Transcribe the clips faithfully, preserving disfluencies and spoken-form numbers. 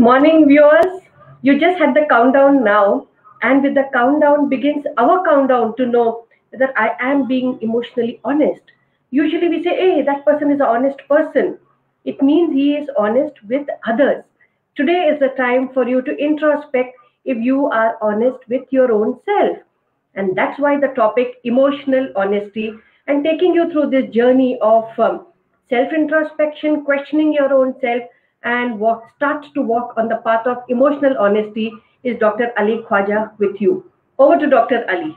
Morning, viewers. You just had the countdown now, and with the countdown begins our countdown to know whether I am being emotionally honest. Usually, we say, hey, that person is an honest person. It means he is honest with others. Today is the time for you to introspect if you are honest with your own self. And that's why the topic emotional honesty and taking you through this journey of um, self introspection, questioning your own self, and walk, start to walk on the path of emotional honesty is Doctor Ali Khwaja with you. Over to Doctor Ali.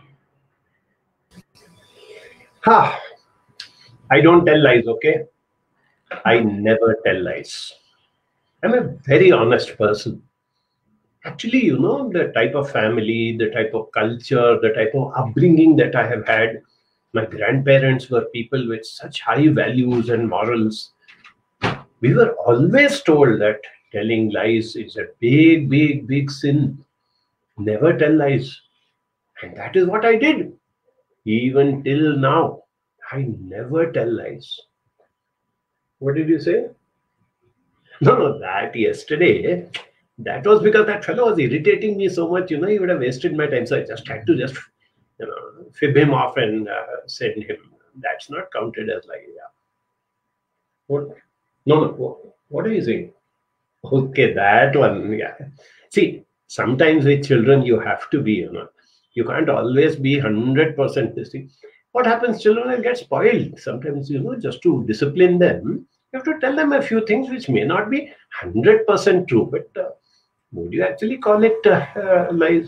Ha! I don't tell lies, okay? I never tell lies. I'm a very honest person. Actually, you know, the type of family, the type of culture, the type of upbringing that I have had, my grandparents were people with such high values and morals. We were always told that telling lies is a big, big, big sin. Never tell lies. And that is what I did. Even till now, I never tell lies. What did you say? No, no, that yesterday, that was because that fellow was irritating me so much, you know, he would have wasted my time. So I just had to just, you know, fib him off and uh, send him. That's not counted as like, yeah. What? No, no, what are you saying? Okay, that one, yeah. See, sometimes with children, you have to be, you know, you can't always be one hundred percent this thing. What happens, children will get spoiled. Sometimes, you know, just to discipline them, you have to tell them a few things which may not be one hundred percent true, but uh, would you actually call it uh, uh, lies?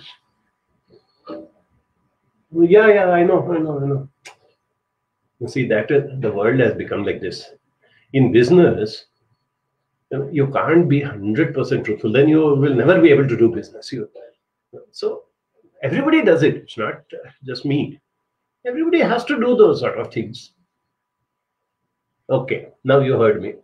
Yeah, yeah, I know, I know, I know. You see, that uh, the world has become like this. In business, you know, you can't be one hundred percent truthful. Then you will never be able to do business. You, so everybody does it. It's not uh, just me. Everybody has to do those sort of things. Okay, now you heard me.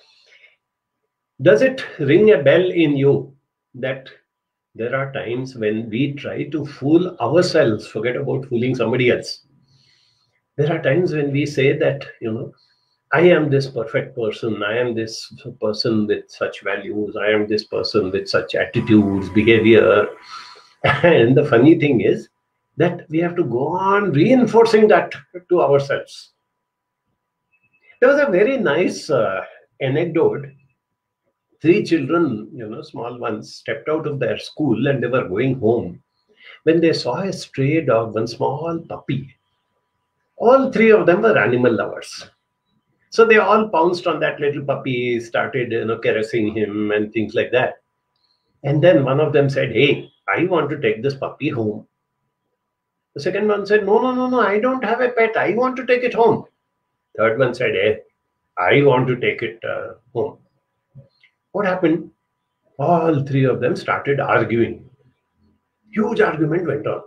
Does it ring a bell in you that there are times when we try to fool ourselves, forget about fooling somebody else. There are times when we say that, you know, I am this perfect person, I am this person with such values, I am this person with such attitudes, behavior. And the funny thing is that we have to go on reinforcing that to ourselves. There was a very nice uh, anecdote. Three children, you know, small ones, stepped out of their school and they were going home when they saw a stray dog, one small puppy. All three of them were animal lovers. So they all pounced on that little puppy, started, you know, caressing him and things like that. And then one of them said, hey, I want to take this puppy home. The second one said, no, no, no, no, I don't have a pet. I want to take it home. Third one said, hey, I want to take it uh, home. What happened? All three of them started arguing. Huge argument went on.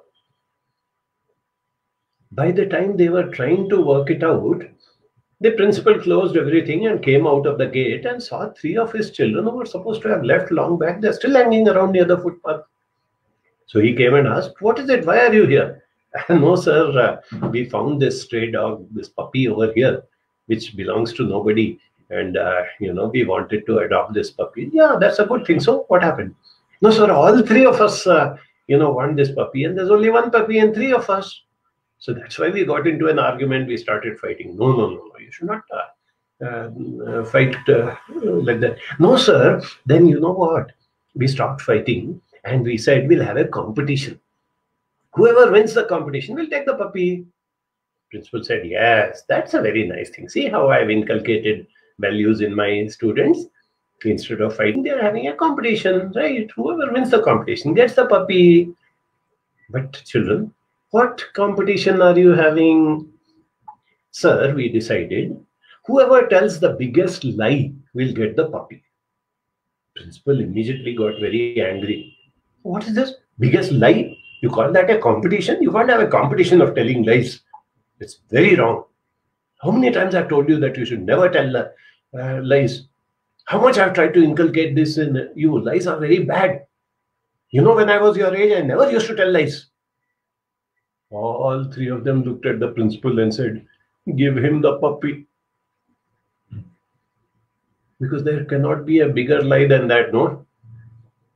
By the time they were trying to work it out, the principal closed everything and came out of the gate and saw three of his children who were supposed to have left long back. They're still hanging around near the footpath. So he came and asked, what is it? Why are you here? No, sir, uh, we found this stray dog, this puppy over here, which belongs to nobody. And, uh, you know, we wanted to adopt this puppy. Yeah, that's a good thing. So what happened? No, sir, all three of us, uh, you know, want this puppy. And there's only one puppy and three of us. So that's why we got into an argument. We started fighting. No, no, no, no. You should not uh, uh, fight uh, like that. No, sir. Then you know what? We stopped fighting and we said we'll have a competition. Whoever wins the competition will take the puppy. Principal said, yes, that's a very nice thing. See how I've inculcated values in my students. Instead of fighting, they're having a competition, right? Whoever wins the competition gets the puppy. But children, what competition are you having? Sir, we decided whoever tells the biggest lie will get the puppy. Principal immediately got very angry. What is this? Biggest lie? You call that a competition? You can't have a competition of telling lies. It's very wrong. How many times I've told you that you should never tell uh, lies? How much I've tried to inculcate this in you. Lies are very bad. You know, when I was your age, I never used to tell lies. All three of them looked at the principal and said, give him the puppy. Because there cannot be a bigger lie than that, no?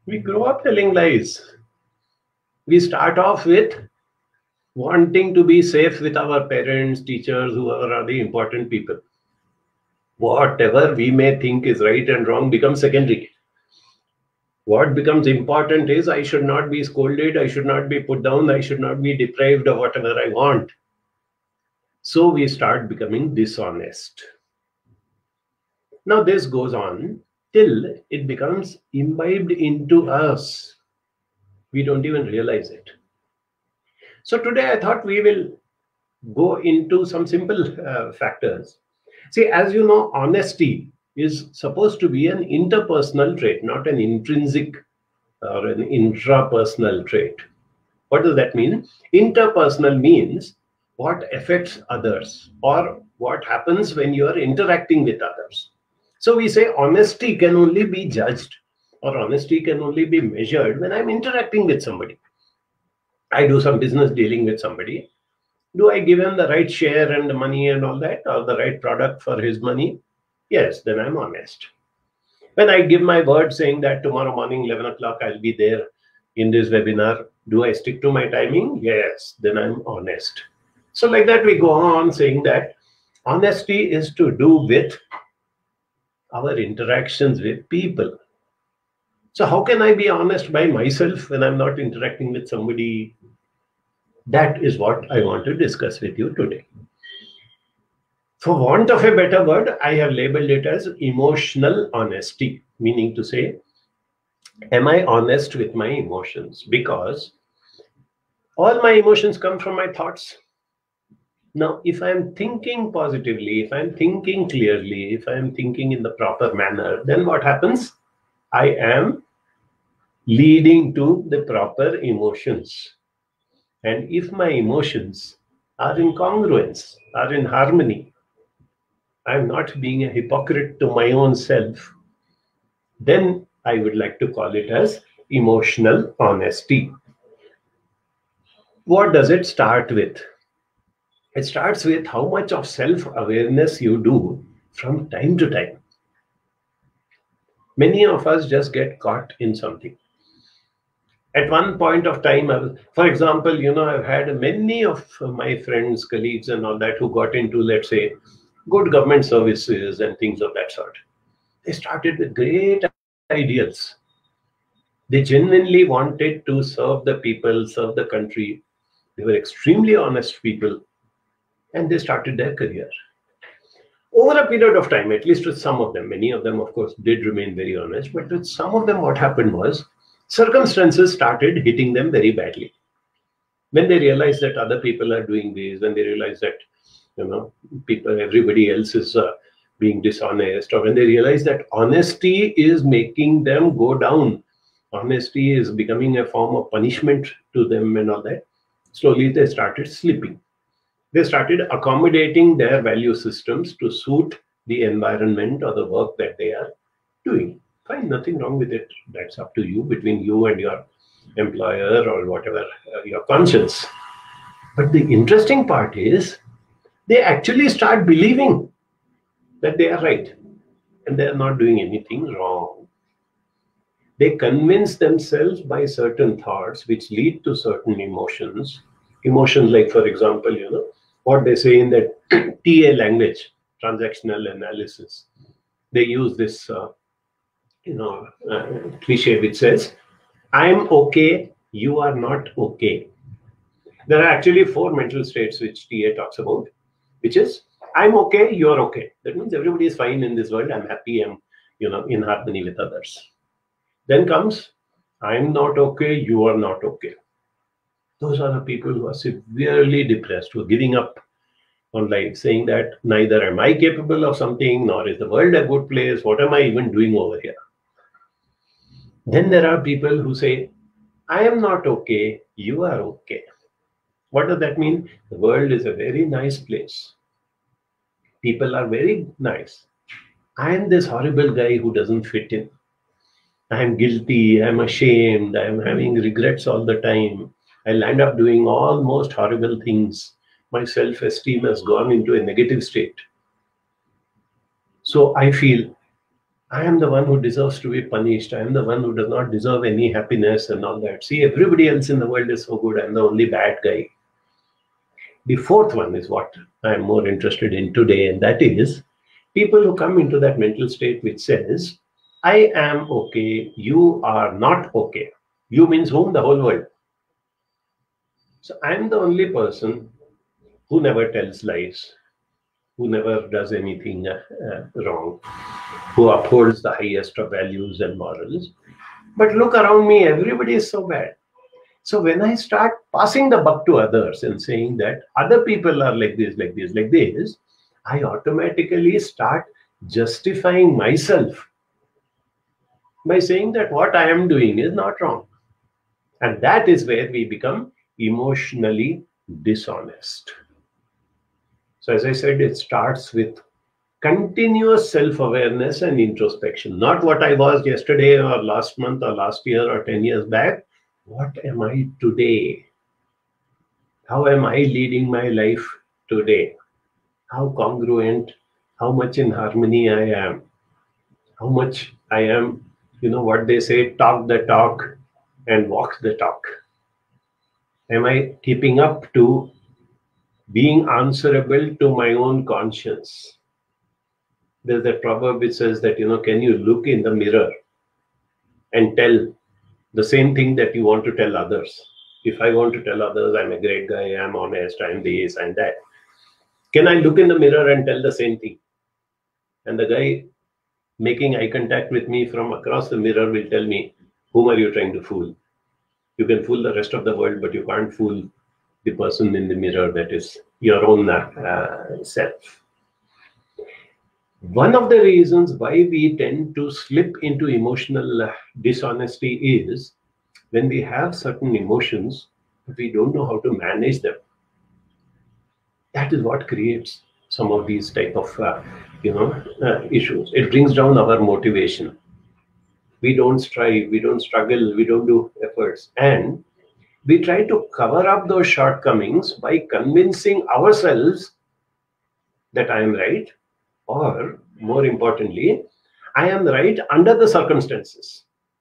We grow up telling lies. We start off with wanting to be safe with our parents, teachers, whoever are the important people. Whatever we may think is right and wrong becomes secondary. What becomes important is I should not be scolded, I should not be put down, I should not be deprived of whatever I want. So we start becoming dishonest. Now this goes on till it becomes imbibed into us. We don't even realize it. So today I thought we will go into some simple uh, factors. See, as you know, honesty is supposed to be an interpersonal trait, not an intrinsic or an intrapersonal trait. What does that mean? Interpersonal means what affects others or what happens when you are interacting with others. So we say honesty can only be judged or honesty can only be measured when I'm interacting with somebody. I do some business dealing with somebody. Do I give him the right share and the money and all that, or the right product for his money? Yes, then I'm honest. When I give my word saying that tomorrow morning, eleven o'clock, I'll be there in this webinar, do I stick to my timing? Yes, then I'm honest. So like that, we go on saying that honesty is to do with our interactions with people. So how can I be honest by myself when I'm not interacting with somebody? That is what I want to discuss with you today. For want of a better word, I have labeled it as emotional honesty, meaning to say, am I honest with my emotions? Because all my emotions come from my thoughts. Now, if I'm thinking positively, if I'm thinking clearly, if I'm thinking in the proper manner, then what happens? I am leading to the proper emotions. And if my emotions are in congruence, are in harmony, I'm not being a hypocrite to my own self, then I would like to call it as emotional honesty. What does it start with? It starts with how much of self-awareness you do from time to time. Many of us just get caught in something. At one point of time, I was, for example, you know, I've had many of my friends, colleagues and all that who got into, let's say, good government services and things of that sort. They started with great ideals. They genuinely wanted to serve the people, serve the country. They were extremely honest people and they started their career. Over a period of time, at least with some of them, many of them, of course, did remain very honest, but with some of them, what happened was circumstances started hitting them very badly. When they realized that other people are doing this, when they realized that, you know, people, everybody else is uh, being dishonest, or when they realize that honesty is making them go down, honesty is becoming a form of punishment to them and all that, slowly they started slipping. They started accommodating their value systems to suit the environment or the work that they are doing. Fine, nothing wrong with it. That's up to you, between you and your employer or whatever, uh, your conscience. But the interesting part is they actually start believing that they are right and they are not doing anything wrong. They convince themselves by certain thoughts which lead to certain emotions. Emotions like, for example, you know, what they say in that T A language, transactional analysis. They use this, uh, you know, uh, cliche which says, I'm okay, you are not okay. There are actually four mental states which T A talks about, which is, I'm okay, you're okay. That means everybody is fine in this world. I'm happy, I'm, you know, in harmony with others. Then comes, I'm not okay, you are not okay. Those are the people who are severely depressed, who are giving up on life, saying that neither am I capable of something, nor is the world a good place. What am I even doing over here? Then there are people who say, I am not okay, you are okay. What does that mean? The world is a very nice place. People are very nice. I am this horrible guy who doesn't fit in. I am guilty, I am ashamed, I am having regrets all the time. I'll end up doing all most horrible things. My self-esteem has gone into a negative state. So I feel I am the one who deserves to be punished. I am the one who does not deserve any happiness and all that. See, everybody else in the world is so good. I'm the only bad guy. The fourth one is what I'm more interested in today, and that is people who come into that mental state which says, I am okay, you are not okay. You means whom? The whole world. So I'm the only person who never tells lies, who never does anything uh, uh, wrong, who upholds the highest of values and morals. But look around me, everybody is so bad. So when I start passing the buck to others and saying that other people are like this, like this, like this, I automatically start justifying myself by saying that what I am doing is not wrong. And that is where we become emotionally dishonest. So as I said, it starts with continuous self-awareness and introspection. Not what I was yesterday or last month or last year or ten years back. What am I today? How am I leading my life today? How congruent, how much in harmony I am, how much I am, you know what they say, talk the talk and walk the talk. Am I keeping up to being answerable to my own conscience? There's that proverb which says that, you know, can you look in the mirror and tell the same thing that you want to tell others? If I want to tell others I'm a great guy, I'm honest, I'm this and that, can I look in the mirror and tell the same thing? And the guy making eye contact with me from across the mirror will tell me, whom are you trying to fool? You can fool the rest of the world, but you can't fool the person in the mirror, that is your own uh, self. One of the reasons why we tend to slip into emotional uh, dishonesty is when we have certain emotions, but we don't know how to manage them. That is what creates some of these type of uh, you know uh, issues. It brings down our motivation. We don't strive, we don't struggle, we don't do efforts, and we try to cover up those shortcomings by convincing ourselves that I am right, or more importantly, I am right under the circumstances.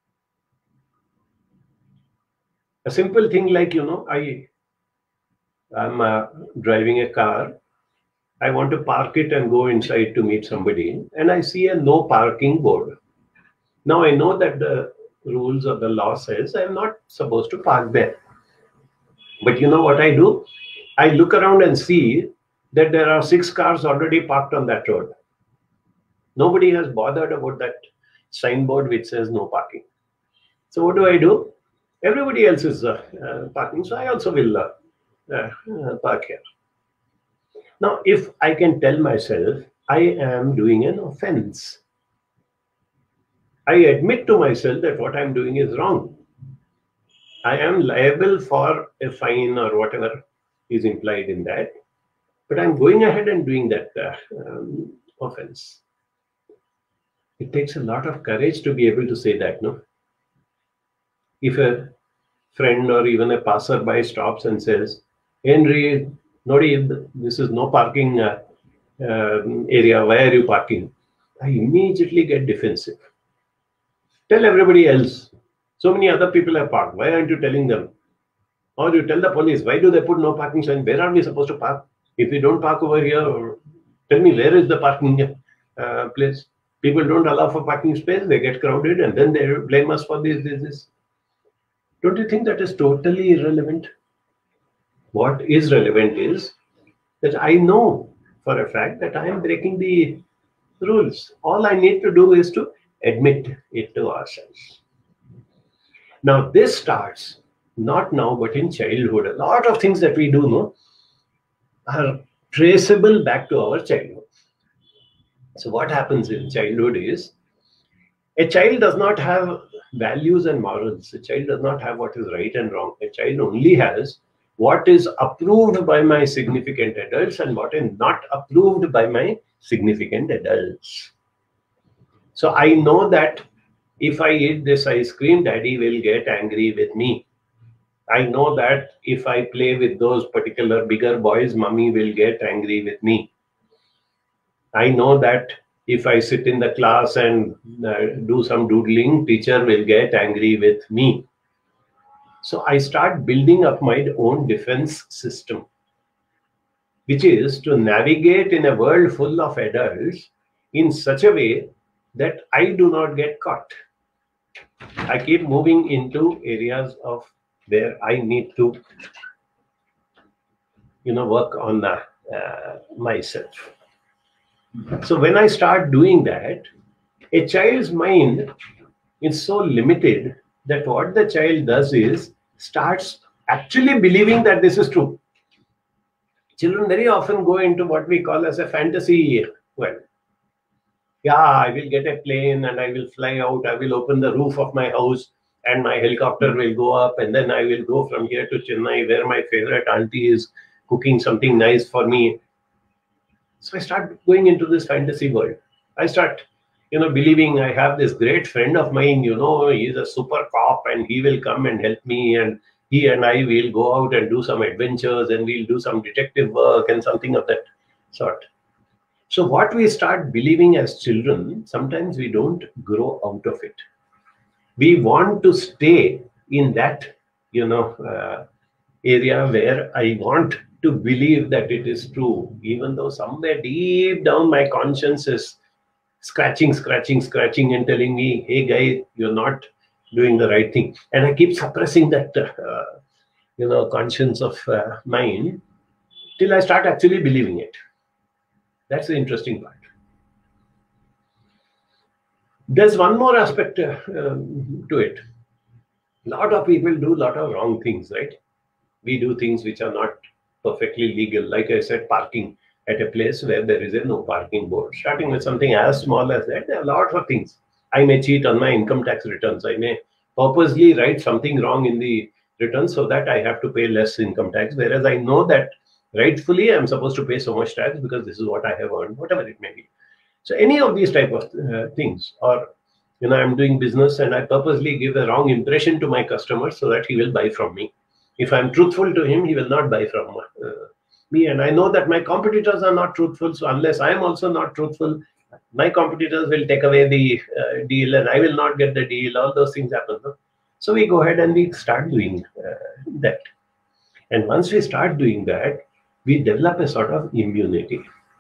A simple thing like, you know, I am uh, driving a car. I want to park it and go inside to meet somebody, and I see a no parking board. Now I know that the rules of the law says I'm not supposed to park there. But you know what I do? I look around and see that there are six cars already parked on that road. Nobody has bothered about that signboard which says no parking. So what do I do? Everybody else is uh, uh, parking, so I also will uh, uh, uh, park here. Now, if I can tell myself I am doing an offense, I admit to myself that what I'm doing is wrong. I am liable for a fine or whatever is implied in that, but I'm going ahead and doing that uh, um, offense. It takes a lot of courage to be able to say that, no? If a friend or even a passerby stops and says, Henry, Nodi, this is no parking uh, uh, area, why are you parking? I immediately get defensive. Tell everybody else. So many other people have parked. Why aren't you telling them? Or you tell the police, why do they put no parking sign? Where are we supposed to park? If we don't park over here, or tell me where is the parking uh, place? People don't allow for parking space, they get crowded, and then they blame us for this, this, this. Don't you think that is totally irrelevant? What is relevant is that I know for a fact that I am breaking the rules. All I need to do is to admit it to ourselves. Now, this starts not now, but in childhood. A lot of things that we do no, are traceable back to our childhood. So what happens in childhood is a child does not have values and morals. A child does not have what is right and wrong. A child only has what is approved by my significant adults and what is not approved by my significant adults. So I know that if I eat this ice cream, daddy will get angry with me. I know that if I play with those particular bigger boys, mommy will get angry with me. I know that If I sit in the class and uh, do some doodling, teacher will get angry with me. So I start building up my own defense system, which is to navigate in a world full of adults in such a way that I do not get caught. I keep moving into areas of where I need to, you know, work on uh, uh, myself. So when I start doing that, a child's mind is so limited that what the child does is starts actually believing that this is true. Children very often go into what we call as a fantasy world. Yeah, I will get a plane and I will fly out. I will open the roof of my house and my helicopter will go up, and then I will go from here to Chennai where my favorite auntie is cooking something nice for me. So I start going into this fantasy world. I start, you know, believing I have this great friend of mine, you know, he's a super cop and he will come and help me, and he and I will go out and do some adventures and we'll do some detective work and something of that sort. So what we start believing as children, sometimes we don't grow out of it. We want to stay in that, you know, uh, area where I want to believe that it is true, even though somewhere deep down my conscience is scratching, scratching, scratching and telling me, hey guy, you're not doing the right thing. And I keep suppressing that, uh, you know, conscience of uh, mine till I start actually believing it. That's the interesting part. There's one more aspect uh, um, to it. A lot of people do a lot of wrong things, right? We do things which are not perfectly legal. Like I said, parking at a place where there is a no parking board. Starting with something as small as that, there are lots of things. I may cheat on my income tax returns. I may purposely write something wrong in the return so that I have to pay less income tax, whereas I know that rightfully I'm supposed to pay so much tax because this is what I have earned, whatever it may be. So any of these type of uh, things, or you know, I'm doing business and I purposely give a wrong impression to my customer so that he will buy from me. If I'm truthful to him, he will not buy from uh, me. And I know that my competitors are not truthful. So unless I am also not truthful, my competitors will take away the uh, deal and I will not get the deal. All those things happen. No? So we go ahead and we start doing uh, that. And once we start doing that, we develop a sort of immunity.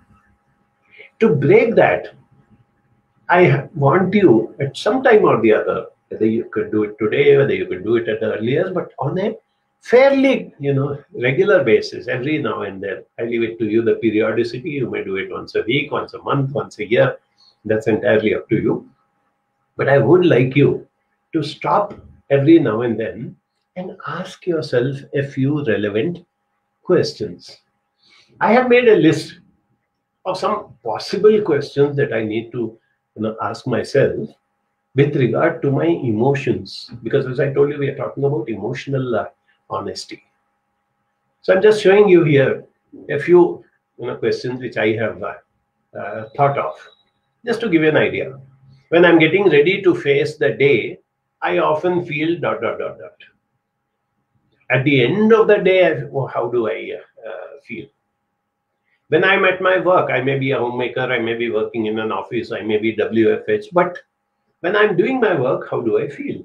To break that, I want you at some time or the other, whether you could do it today, whether you could do it at the earliest, but on a fairly, you know, regular basis, every now and then. I leave it to you, the periodicity. You may do it once a week, once a month, once a year. That's entirely up to you. But I would like you to stop every now and then and ask yourself a few relevant questions. I have made a list of some possible questions that I need to, you know, ask myself with regard to my emotions, because as I told you, we are talking about emotional uh, honesty. So I'm just showing you here a few, you know, questions which I have uh, uh, thought of, just to give you an idea. When I'm getting ready to face the day, I often feel dot dot dot dot. At the end of the day, I, oh, how do I uh, feel? When I'm at my work, I may be a homemaker, I may be working in an office, I may be W F H, but when I'm doing my work, how do I feel?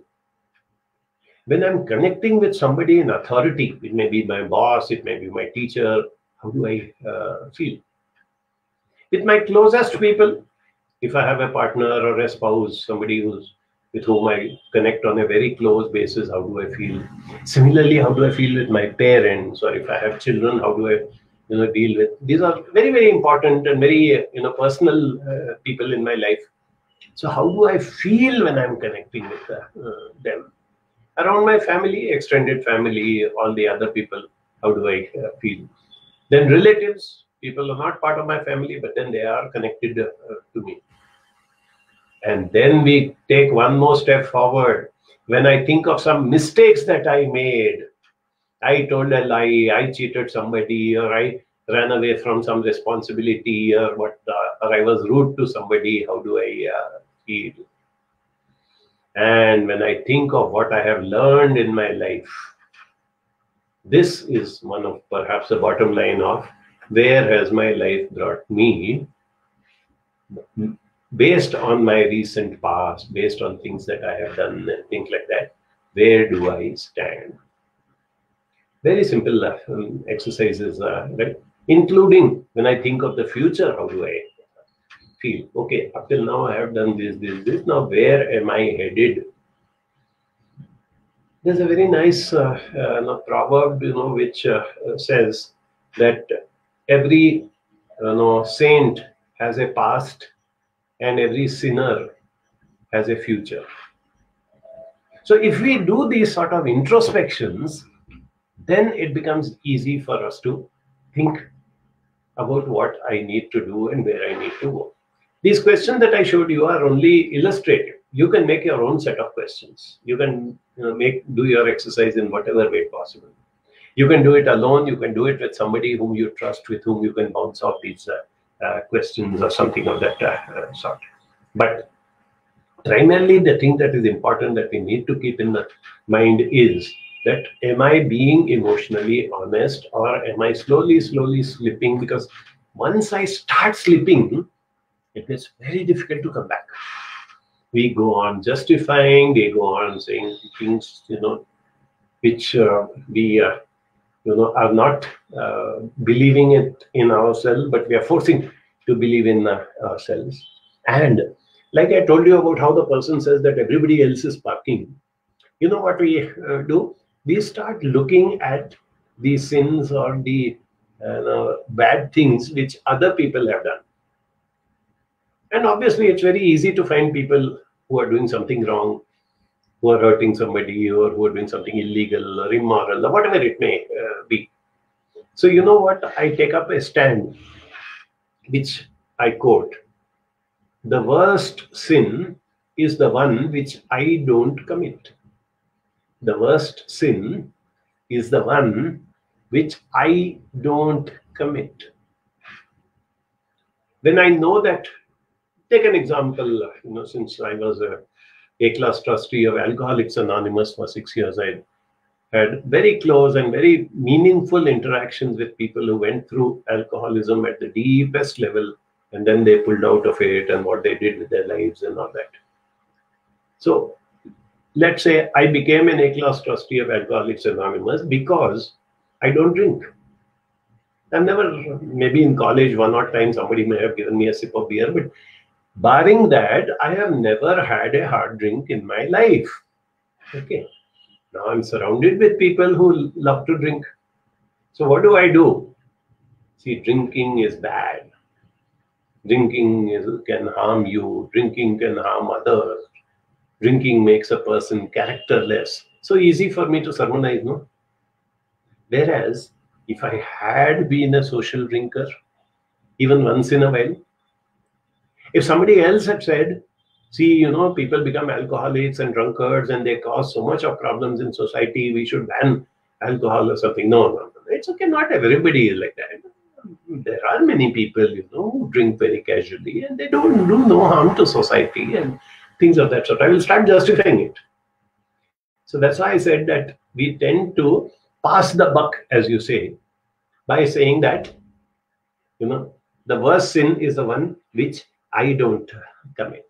When I'm connecting with somebody in authority, it may be my boss, it may be my teacher, how do I uh, feel? With my closest people, if I have a partner or a spouse, somebody who's with whom I connect on a very close basis, how do I feel? Similarly, how do I feel with my parents, or if I have children, how do I, you know, deal with? These are very, very important and very, you know, personal uh, people in my life. So how do I feel when I'm connecting with uh, uh, them? Around my family, extended family, all the other people, how do I uh, feel? Then relatives, people are not part of my family, but then they are connected uh, to me. And then we take one more step forward. When I think of some mistakes that I made, I told a lie, I cheated somebody, or I ran away from some responsibility, or what, uh, or I was rude to somebody, how do I uh, feel? And when I think of what I have learned in my life, this is one of perhaps the bottom line of where has my life brought me. based on my recent past, based on things that I have done and things like that, where do I stand? Very simple uh, um, exercises, uh, right? Including when I think of the future, how do I feel? Okay, up till now I have done this, this, this. Now where am I headed? There's a very nice uh, uh, proverb, you know, which uh, says that every you know, saint has a past and every sinner has a future. So if we do these sort of introspections, then it becomes easy for us to think about what I need to do and where I need to go. These questions that I showed you are only illustrative. You can make your own set of questions. You can you know, make do your exercise in whatever way possible. You can do it alone. You can do it with somebody whom you trust, with whom you can bounce off these uh, uh, questions or something of that uh, uh, sort. But primarily, the thing that is important that we need to keep in the mind is that am I being emotionally honest, or am I slowly, slowly slipping? Because once I start slipping, it gets very difficult to come back. We go on justifying, we go on saying things, you know, which uh, we, uh, you know, are not uh, believing it in ourselves, but we are forcing to believe in uh, ourselves. And like I told you about how the person says that everybody else is parking, you know what we uh, do? We start looking at the sins or the uh, bad things which other people have done. And obviously, it's very easy to find people who are doing something wrong, who are hurting somebody, or who are doing something illegal or immoral, or whatever it may uh, be. So, you know what? I take up a stand, which I quote: the worst sin is the one which I don't commit. The worst sin is the one which I don't commit. When I know that, take an example, you know, since I was a A-class trustee of Alcoholics Anonymous for six years, I had very close and very meaningful interactions with people who went through alcoholism at the deepest level, and then they pulled out of it and what they did with their lives and all that. So let's say I became an A-class trustee of Alcoholics Anonymous because I don't drink. I've never, maybe in college one or time somebody may have given me a sip of beer, but barring that, I have never had a hard drink in my life. Okay. Now I'm surrounded with people who love to drink. So what do I do? See, drinking is bad. Drinking is, can harm you. Drinking can harm others. Drinking makes a person characterless. So easy for me to sermonize, no? Whereas, if I had been a social drinker, even once in a while, if somebody else had said, see, you know, people become alcoholics and drunkards and they cause so much of problems in society, we should ban alcohol or something. No, no, no. It's okay. Not everybody is like that. There are many people, you know, who drink very casually and they don't do no harm to society and things of that sort. I will start justifying it. So that's why I said that we tend to pass the buck, as you say, by saying that, you know, the worst sin is the one which I don't commit.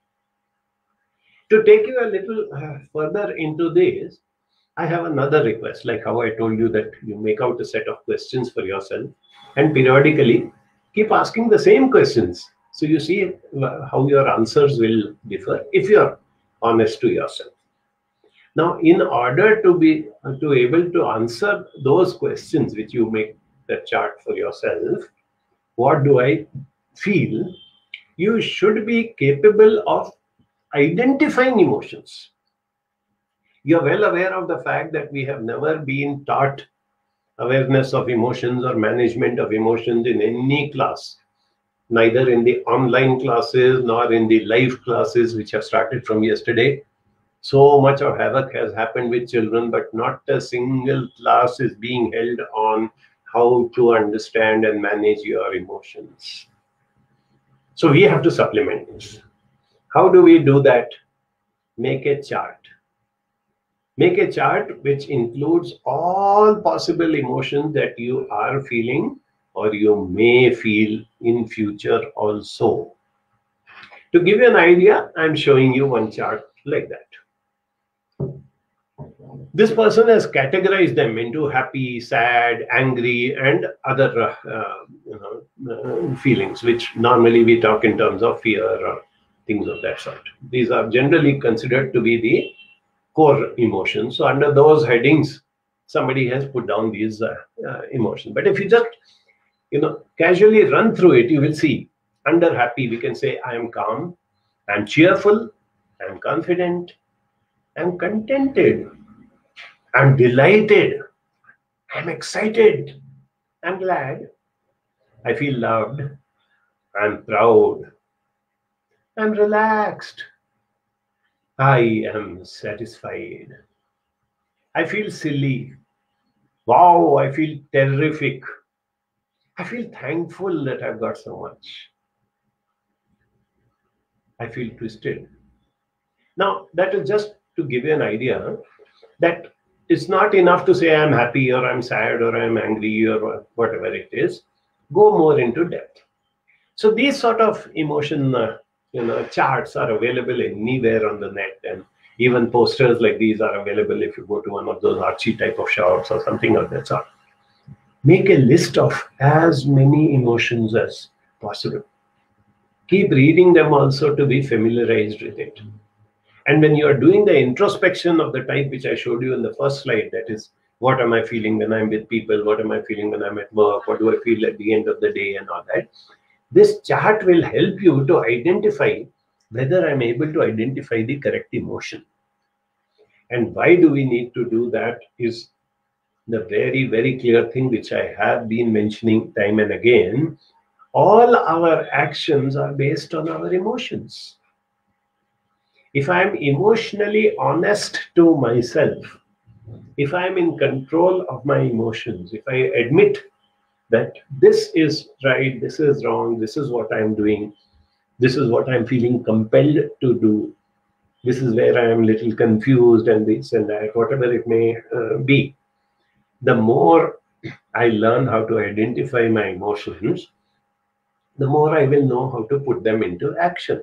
To take you a little uh, further into this, I have another request, like how I told you that you make out a set of questions for yourself and periodically keep asking the same questions. So you see how your answers will differ if you're honest to yourself. Now, in order to be to able to answer those questions which you make the chart for yourself, what do I feel? You should be capable of identifying emotions. You're well aware of the fact that we have never been taught awareness of emotions or management of emotions in any class, neither in the online classes nor in the live classes which have started from yesterday. So much of havoc has happened with children, but not a single class is being held on how to understand and manage your emotions. So we have to supplement this. How do we do that? Make a chart. Make a chart which includes all possible emotions that you are feeling or you may feel in future also. To give you an idea, I'm showing you one chart like that. This person has categorized them into happy, sad, angry, and other uh, uh, you know, uh, feelings, which normally we talk in terms of fear or things of that sort. These are generally considered to be the core emotions. So under those headings, somebody has put down these uh, uh, emotions. But if you just you know casually run through it, you will see under happy we can say I am calm, I'm cheerful, I'm confident, I'm contented, I'm delighted, I'm excited, I'm glad, I feel loved, I'm proud, I'm relaxed, I am satisfied, I feel silly, wow, I feel terrific, I feel thankful that I've got so much, I feel twisted. Now, that is just to give you an idea that it's not enough to say I'm happy or I'm sad or I'm angry or whatever it is. Go more into depth. So these sort of emotion, uh, you know, charts are available anywhere on the net, and even posters like these are available if you go to one of those Archie type of shops or something of that sort. Make a list of as many emotions as possible. Keep reading them also to be familiarized with it. And when you are doing the introspection of the type which I showed you in the first slide, that is, what am I feeling when I'm with people? What am I feeling when I'm at work? What do I feel at the end of the day and all that? This chart will help you to identify whether I'm able to identify the correct emotion. And why do we need to do that is the very, very clear thing which I have been mentioning time and again. All our actions are based on our emotions. If I'm emotionally honest to myself, if I'm in control of my emotions, if I admit that this is right, this is wrong, this is what I'm doing, this is what I'm feeling compelled to do, this is where I am a little confused and this and that, whatever it may uh, be, the more I learn how to identify my emotions, the more I will know how to put them into action.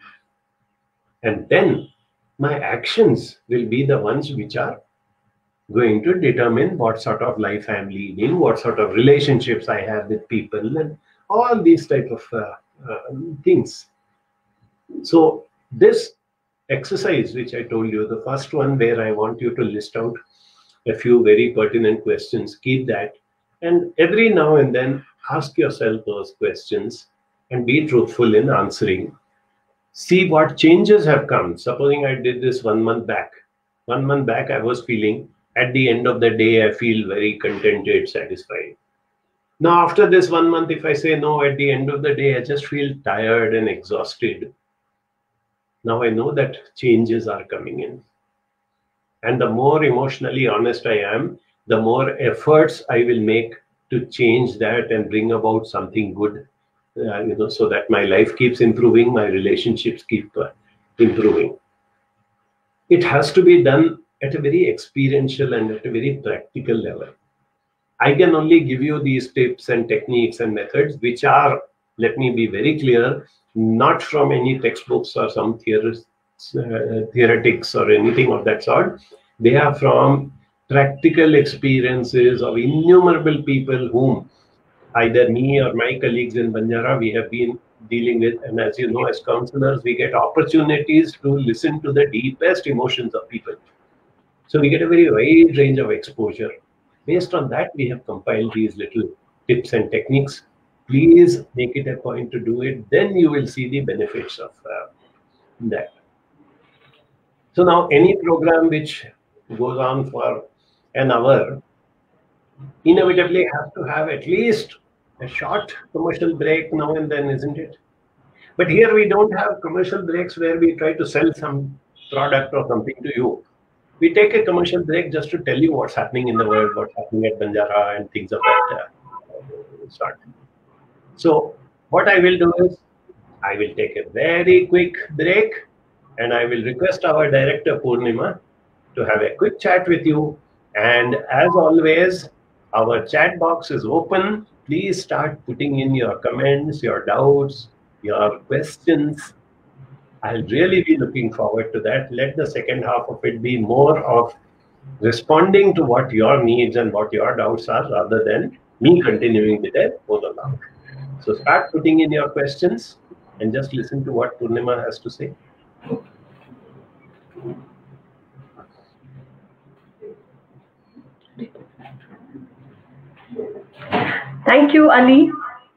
And then my actions will be the ones which are going to determine what sort of life I'm leading, what sort of relationships I have with people, and all these type of uh, uh, things. So this exercise, which I told you, the first one where I want you to list out a few very pertinent questions, keep that. And every now and then ask yourself those questions and be truthful in answering. See what changes have come. Supposing I did this one month back. One month back, I was feeling at the end of the day, I feel very contented, satisfied. Now, after this one month, if I say no, at the end of the day, I just feel tired and exhausted. Now I know that changes are coming in. And the more emotionally honest I am, the more efforts I will make to change that and bring about something good, uh, you know, so that my life keeps improving, my relationships keep uh, improving. It has to be done at a very experiential and at a very practical level. I can only give you these tips and techniques and methods, which are, let me be very clear, not from any textbooks or some theorists, uh, theoretics or anything of that sort. They are from practical experiences of innumerable people whom either me or my colleagues in Banjara we have been dealing with. And as you know, as counselors, we get opportunities to listen to the deepest emotions of people. So we get a very wide range of exposure. Based on that, we have compiled these little tips and techniques. Please make it a point to do it. Then you will see the benefits of uh, that. So now any program which goes on for an hour inevitably has to have at least a short commercial break now and then, isn't it? But here we don't have commercial breaks where we try to sell some product or something to you. We take a commercial break just to tell you what's happening in the world, what's happening at Banjara and things of that uh, sort. So what I will do is I will take a very quick break and I will request our director Purnima to have a quick chat with you. And as always, our chat box is open. Please start putting in your comments, your doubts, your questions. I'll really be looking forward to that. Let the second half of it be more of responding to what your needs and what your doubts are rather than me continuing with a monologue. So start putting in your questions and just listen to what Purnima has to say. Thank you, Ali.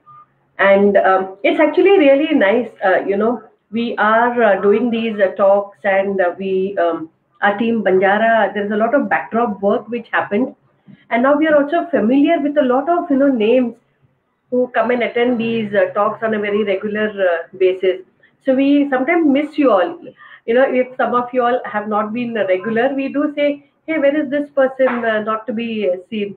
And um, it's actually really nice. Uh, you know, we are uh, doing these uh, talks, and uh, we, um, our team Banjara, there's a lot of backdrop work which happened, and now we are also familiar with a lot of you know names who come and attend these uh, talks on a very regular uh, basis. So we sometimes miss you all. You know, if some of you all have not been regular, we do say, "Hey, where is this person uh, not to be uh, seen?"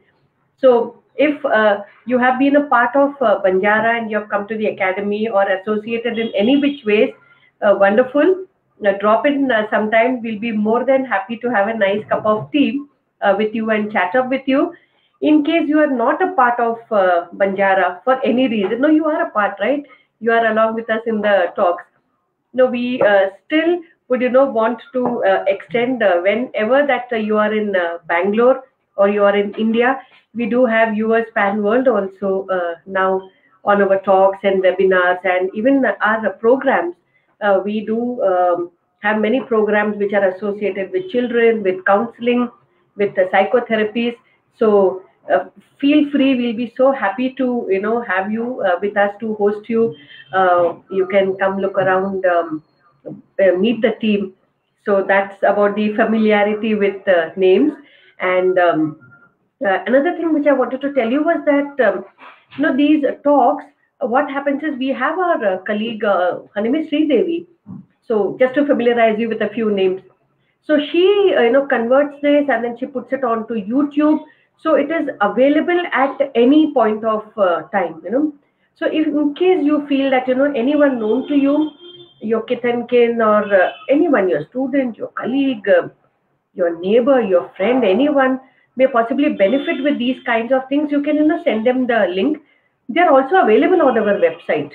So if uh, you have been a part of uh, Banjara and you have come to the academy or associated in any which ways, uh, wonderful. Uh, drop in uh, sometime. We'll be more than happy to have a nice cup of tea uh, with you and chat up with you. In case you are not a part of uh, Banjara for any reason, no, you are a part, right? You are along with us in the talks. No, we uh, still would you know want to uh, extend uh, whenever that uh, you are in uh, Bangalore or you are in India. We do have viewers pan world also uh, now on our talks and webinars and even our programs. Uh, we do um, have many programs which are associated with children, with counseling, with the psychotherapies. So uh, feel free. We'll be so happy to you know have you uh, with us to host you. Uh, you can come look around, um, uh, meet the team. So that's about the familiarity with uh, names. And um, uh, another thing which I wanted to tell you was that um, you know these talks. uh, What happens is we have our uh, colleague, uh, her name is Sri Devi. So just to familiarize you with a few names. So she, uh, you know, converts this and then she puts it onto YouTube. So it is available at any point of uh, time, you know. So if in case you feel that you know anyone known to you, your kith and kin or uh, anyone, your student, your colleague, uh, your neighbor, your friend, anyone may possibly benefit with these kinds of things, you can you know send them the link. They are also available on our website.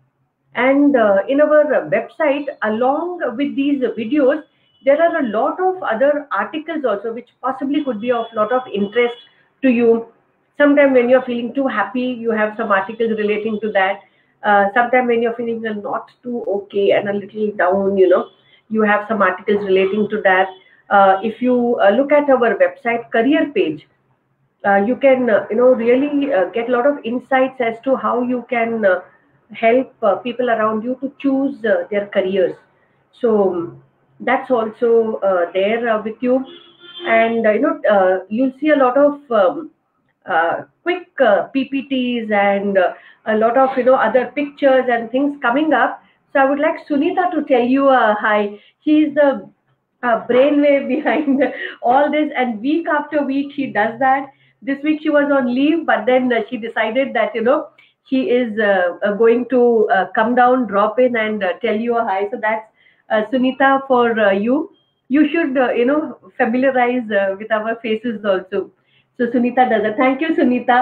And uh, in our website, along with these videos, there are a lot of other articles also, which possibly could be of lot of interest to you. Sometime when you're feeling too happy, you have some articles relating to that. Uh, sometime when you're feeling not too okay and a little down, you know, you have some articles relating to that. Uh, if you uh, look at our website career page, uh, you can uh, you know really uh, get a lot of insights as to how you can uh, help uh, people around you to choose uh, their careers. So um, that's also uh, there uh, with you. And uh, you know uh, you'll see a lot of um, uh, quick uh, P P Ts and uh, a lot of you know other pictures and things coming up. So I would like Sunita to tell you uh, hi. She is the uh, brainwave behind all this, and week after week she does that. This week she was on leave, but then uh, she decided that you know she is uh, uh, going to uh, come down, drop in, and uh, tell you a hi. So that's uh, Sunita for uh, you. You should uh, you know familiarize uh, with our faces also. So Sunita does it. Thank you, Sunita.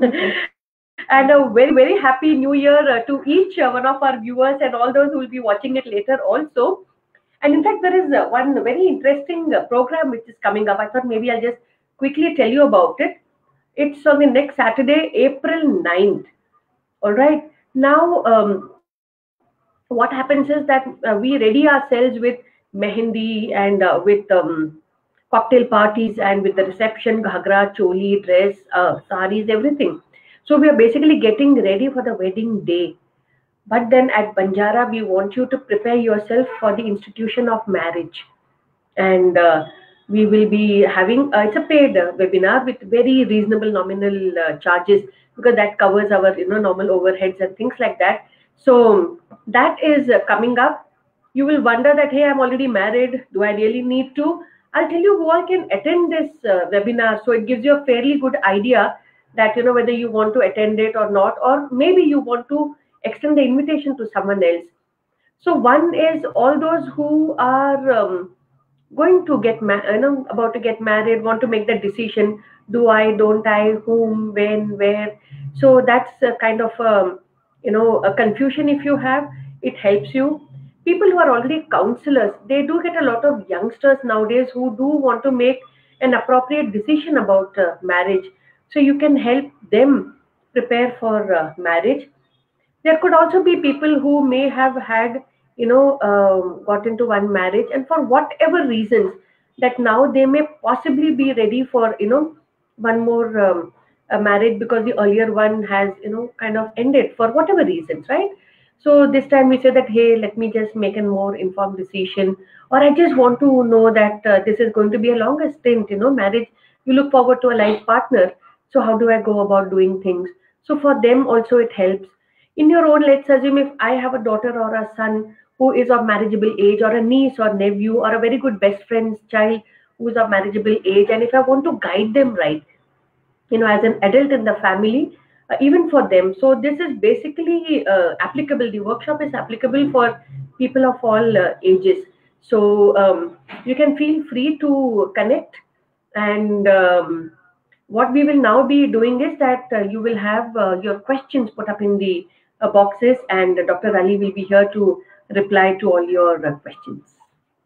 And a very, very happy new year uh, to each uh, one of our viewers and all those who will be watching it later also. And in fact, there is uh, one very interesting uh, program which is coming up. I thought maybe I'll just quickly tell you about it. It's on the next Saturday, April ninth. All right. Now, um, what happens is that uh, we ready ourselves with mehendi and uh, with um, cocktail parties and with the reception, ghagra, choli, dress, uh, saris, everything. So we are basically getting ready for the wedding day. But then at Banjara, we want you to prepare yourself for the institution of marriage. And uh, we will be having uh, it's a paid uh, webinar with very reasonable nominal uh, charges, because that covers our you know normal overheads and things like that. So that is uh, coming up. You will wonder that, hey, I'm already married, do I really need to? I'll tell you who all can attend this uh, webinar, so it gives you a fairly good idea that you know whether you want to attend it or not, or maybe you want to extend the invitation to someone else. So one is all those who are um, going to get ma- you know about to get married, want to make that decision. Do I? Don't I? Whom? When? Where? So that's a kind of um, you know a confusion. If you have, it helps you. people who are already counselors, they do get a lot of youngsters nowadays who do want to make an appropriate decision about uh, marriage. So you can help them prepare for uh, marriage. There could also be people who may have had, you know, um, got into one marriage, and for whatever reasons, that now they may possibly be ready for, you know, one more um, a marriage, because the earlier one has, you know, kind of ended for whatever reasons, right? So this time we say that, hey, let me just make a more informed decision, or I just want to know that uh, this is going to be a longer stint, you know, marriage. You look forward to a life partner. So how do I go about doing things? So for them also it helps. In your own, let's assume if I have a daughter or a son who is of marriageable age, or a niece or nephew, or a very good best friend's child who is of marriageable age, and if I want to guide them right, you know, as an adult in the family, uh, even for them. So this is basically uh, applicable. The workshop is applicable for people of all uh, ages. So um, you can feel free to connect. And um, what we will now be doing is that uh, you will have uh, your questions put up in the uh, boxes, and Dr. Ali will be here to reply to all your uh, questions.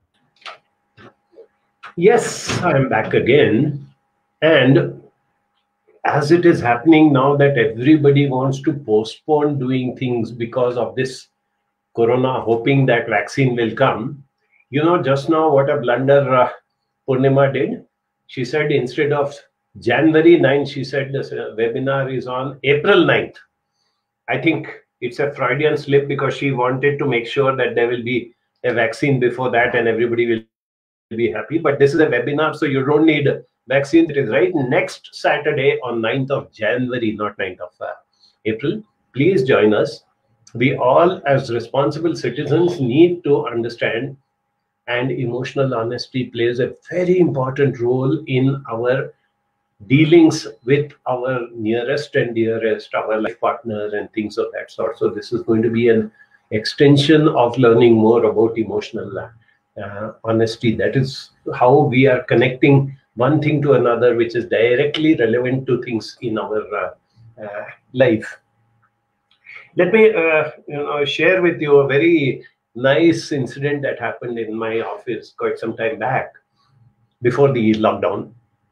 Yes, I'm back again. And as it is happening now that everybody wants to postpone doing things because of this corona, hoping that vaccine will come, you know, just now what a blunder uh, Purnima did. She said instead of January ninth, she said this uh, webinar is on April ninth. I think it's a Freudian slip because she wanted to make sure that there will be a vaccine before that and everybody will be happy. But this is a webinar, so you don't need vaccines. It is right next Saturday on ninth of January, not ninth of uh, April. Please join us. We all, as responsible citizens, need to understand, and emotional honesty plays a very important role in our dealings with our nearest and dearest, our life partner, and things of that sort. So this is going to be an extension of learning more about emotional uh, honesty. That is how we are connecting one thing to another, which is directly relevant to things in our uh, uh, life. Let me uh, you know, share with you a very nice incident that happened in my office quite some time back before the lockdown.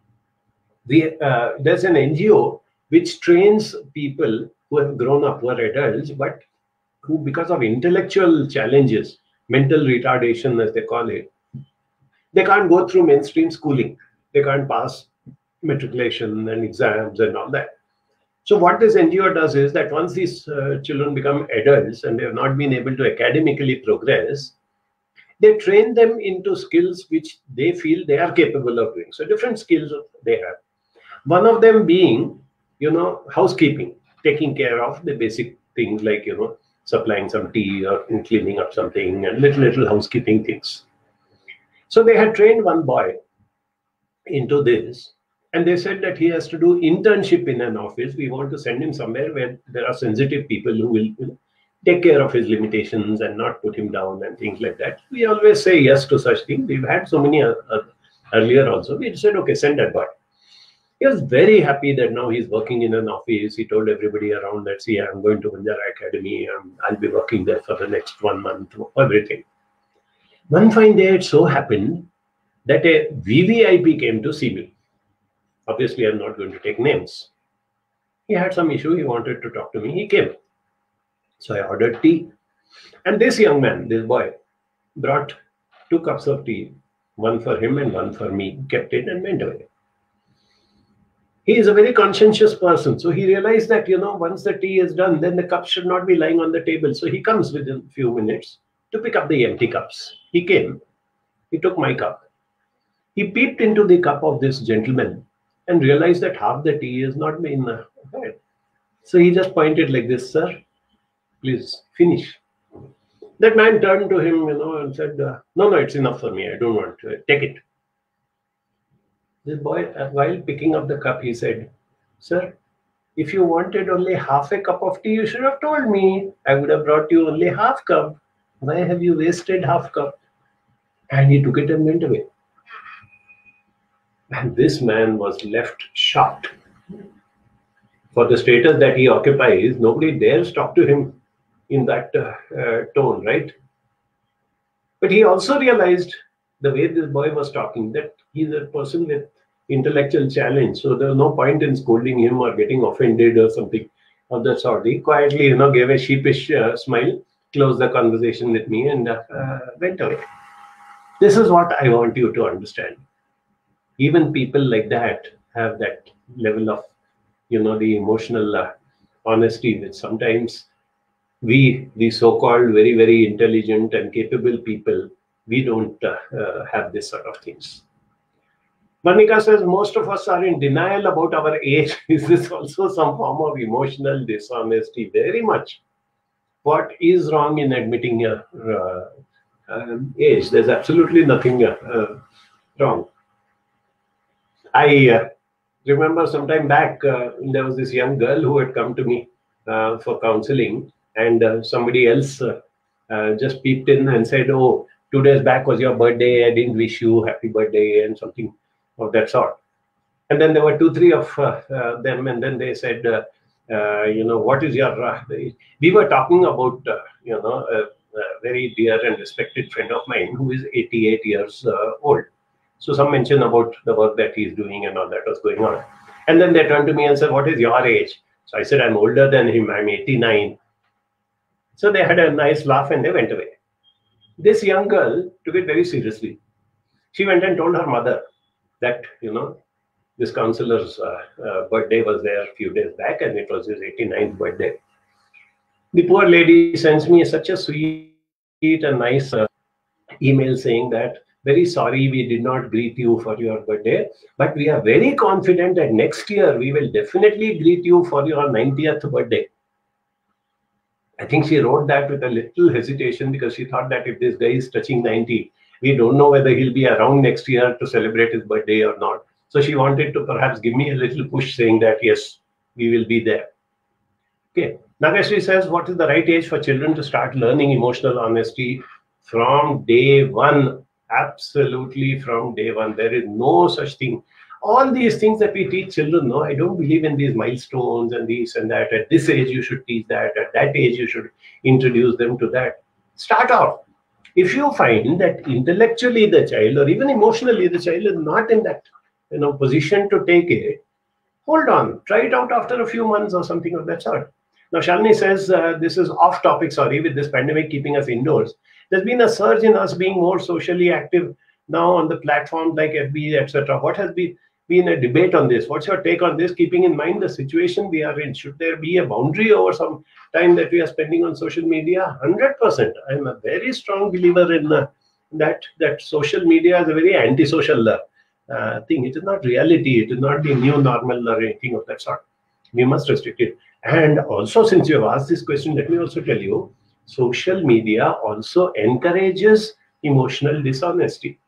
We, uh, there's an N G O which trains people who have grown up, who are adults, but who, because of intellectual challenges, mental retardation as they call it, they can't go through mainstream schooling. They can't pass matriculation and exams and all that. So what this N G O does is that once these uh, children become adults and they have not been able to academically progress, they train them into skills which they feel they are capable of doing. So different skills they have. One of them being, you know, housekeeping, taking care of the basic things like, you know, supplying some tea or cleaning up something and little, little housekeeping things. So they had trained one boy into this, and they said that he has to do internship in an office. We want to send him somewhere where there are sensitive people who will, you know, take care of his limitations and not put him down and things like that. We always say yes to such things. We've had so many uh, uh, earlier also. We said, okay, send that boy. He was very happy that now he's working in an office. He told everybody around that, see, I'm going to Banjara Academy. Um, I'll be working there for the next one month, everything. One fine day, it so happened that a V V I P came to see me. Obviously, I'm not going to take names. He had some issue. He wanted to talk to me. He came. So I ordered tea. And this young man, this boy, brought two cups of tea, one for him and one for me, kept it and went away. He is a very conscientious person. So he realized that, you know, once the tea is done, then the cups should not be lying on the table. So he comes within a few minutes to pick up the empty cups. He came. He took my cup. He peeped into the cup of this gentleman and realized that half the tea is not been uh, had. So he just pointed like this, sir, please finish. That man turned to him, you know, and said, uh, no, no, it's enough for me. I don't want to. Take it. This boy, uh, while picking up the cup, he said, sir, if you wanted only half a cup of tea, you should have told me. I would have brought you only half cup. Why have you wasted half cup? And he took it and went away. And this man was left shocked. For the status that he occupies, nobody dares talk to him in that uh, uh, tone, right? But he also realized the way this boy was talking that he's a person with intellectual challenge. So there was no point in scolding him or getting offended or something of that sort. He quietly, you know, gave a sheepish uh, smile, closed the conversation with me, and uh, uh, went away. This is what I want you to understand. Even people like that have that level of, you know, the emotional uh, honesty, which sometimes we, the so-called very, very intelligent and capable people, we don't uh, uh, have this sort of things. Manika says most of us are in denial about our age. Is this also some form of emotional dishonesty? Very much. What is wrong in admitting your uh, um, age? There's absolutely nothing uh, uh, wrong. I uh, remember some time back, uh, there was this young girl who had come to me uh, for counseling, and uh, somebody else uh, uh, just peeped in and said, "Oh, two days back was your birthday. I didn't wish you happy birthday," and something of that sort. And then there were two, three of uh, uh, them, and then they said, uh, uh, "You know, what is your?" Uh, we were talking about, uh, you know, a, a very dear and respected friend of mine who is eighty-eight years uh, old. So some mention about the work that he's doing and all that was going on. And then they turned to me and said, "What is your age?" So I said, "I'm older than him. I'm eighty-nine." So they had a nice laugh and they went away. This young girl took it very seriously. She went and told her mother that, you know, this counselor's uh, uh, birthday was there a few days back and it was his eighty-ninth birthday. The poor lady sends me such a sweet and nice uh, email saying that, "Very sorry we did not greet you for your birthday, but we are very confident that next year we will definitely greet you for your ninetieth birthday." I think she wrote that with a little hesitation because she thought that if this guy is touching ninety, we don't know whether he'll be around next year to celebrate his birthday or not. So she wanted to perhaps give me a little push saying that, yes, we will be there. Okay. Nagashri says, what is the right age for children to start learning emotional honesty? From day one. Absolutely from day one. There is no such thing. All these things that we teach children, no, I don't believe in these milestones and this and that. At this age, you should teach that. At that age, you should introduce them to that. Start off. If you find that intellectually the child or even emotionally the child is not in that, you know, position to take it, hold on. Try it out after a few months or something of that sort. Now, Shalini says, uh, this is off topic, sorry, with this pandemic keeping us indoors. There's been a surge in us being more socially active now on the platforms like F B, et cetera. What has been, been a debate on this? What's your take on this, keeping in mind the situation we are in? Should there be a boundary over some time that we are spending on social media? one hundred percent. I'm a very strong believer in uh, that, that social media is a very antisocial uh, uh, thing. It is not reality. It is not the new normal or anything of that sort. We must restrict it. And also, since you have asked this question, let me also tell you, social media also encourages emotional dishonesty.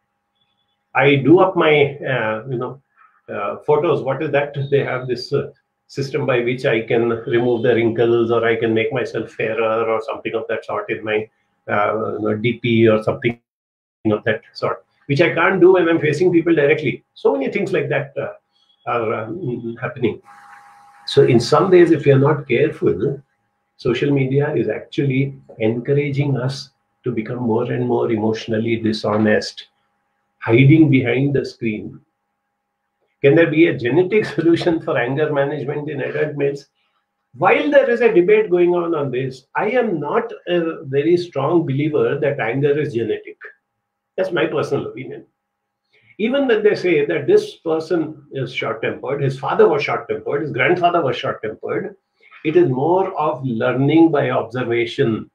I do up my, uh, you know, uh, photos. What is that? They have this uh, system by which I can remove the wrinkles or I can make myself fairer or something of that sort in my uh, you know, D P or something of that sort, which I can't do when I'm facing people directly. So many things like that uh, are um, happening. So in some ways, if we are not careful, social media is actually encouraging us to become more and more emotionally dishonest, hiding behind the screen. Can there be a genetic solution for anger management in adult males? While there is a debate going on on this, I am not a very strong believer that anger is genetic. That's my personal opinion. Even when they say that this person is short-tempered, his father was short-tempered, his grandfather was short-tempered, it is more of learning by observation.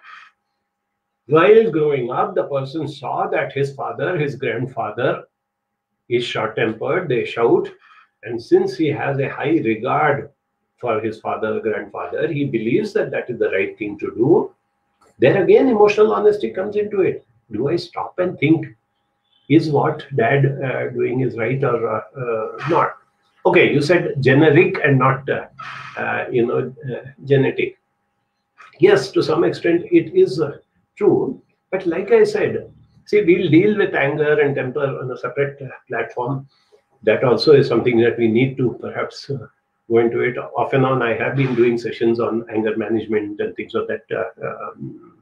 While growing up, the person saw that his father, his grandfather is short-tempered, they shout, and since he has a high regard for his father, grandfather, he believes that that is the right thing to do. Then again, emotional honesty comes into it. Do I stop and think, is what dad uh, doing is right or uh, uh, not? Okay, you said generic and not, uh, uh, you know, uh, genetic. Yes, to some extent it is uh, true. But like I said, see, we'll deal with anger and temper on a separate uh, platform. That also is something that we need to perhaps uh, go into it. Off and on, I have been doing sessions on anger management and things of that uh, um,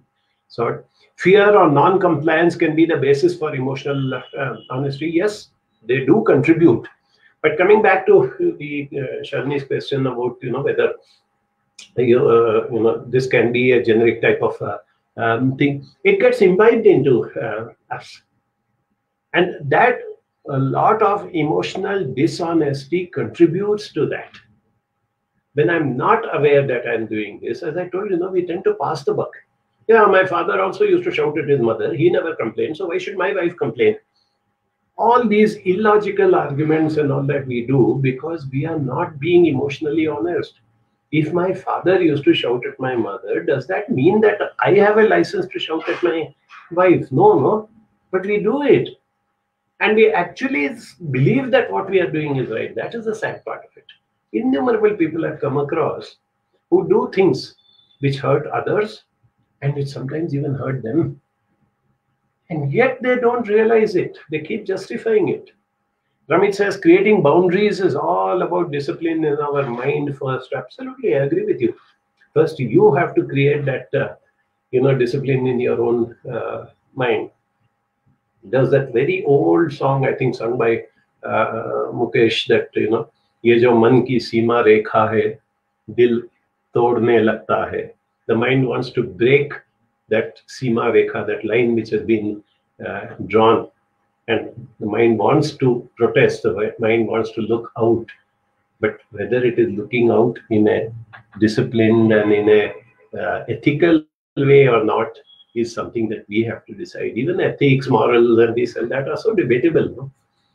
So fear or non-compliance can be the basis for emotional uh, honesty. Yes, they do contribute. But coming back to the uh, Sharni's question about, you know, whether you, uh, you know, this can be a generic type of uh, um, thing, it gets imbibed into uh, us, and that a lot of emotional dishonesty contributes to that. When I'm not aware that I'm doing this, as I told you, know, we tend to pass the buck. Yeah, my father also used to shout at his mother. He never complained, so why should my wife complain? All these illogical arguments and all that we do because we are not being emotionally honest. If my father used to shout at my mother, does that mean that I have a license to shout at my wife? No, no. But we do it. And we actually believe that what we are doing is right. That is the sad part of it. Innumerable people have come across who do things which hurt others and which sometimes even hurt them. And yet they don't realize it. They keep justifying it. Ramit says creating boundaries is all about discipline in our mind first. Absolutely, I agree with you. First, you have to create that, uh, you know, discipline in your own uh, mind. There's that very old song, I think, sung by uh, Mukesh, that, you know, ये जो मन की सीमा रेखा है, दिल तोड़ने लगता है. The mind wants to break that Sima Rekha, that line which has been uh, drawn, and the mind wants to protest, the mind wants to look out. But whether it is looking out in a disciplined and in a uh, ethical way or not is something that we have to decide. Even ethics, morals, and this and that are so debatable. No?